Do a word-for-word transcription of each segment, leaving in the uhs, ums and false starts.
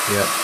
Yeah.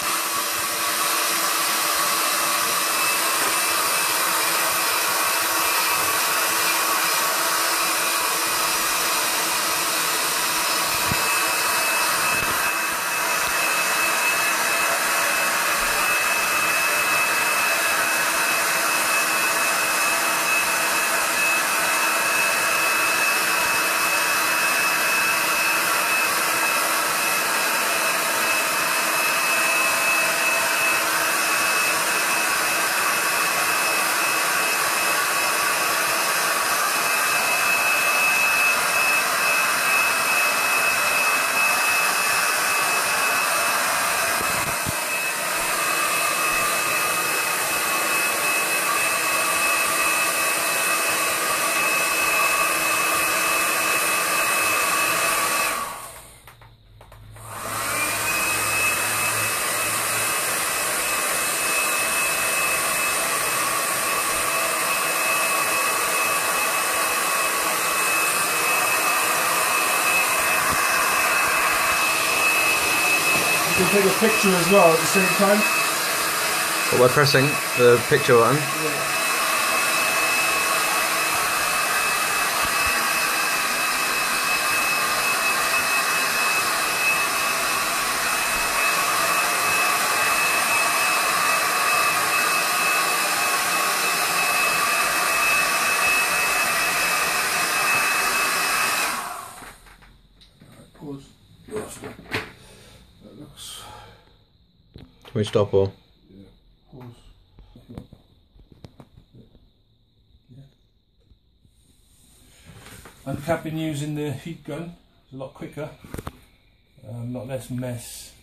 You can take a picture as well at the same time. But we're pressing the picture button. Yeah. Pause. That looks. Can we stop or? Yeah. Pause. Yeah. Uncapping using the heat gun is a lot quicker, um, a lot less mess.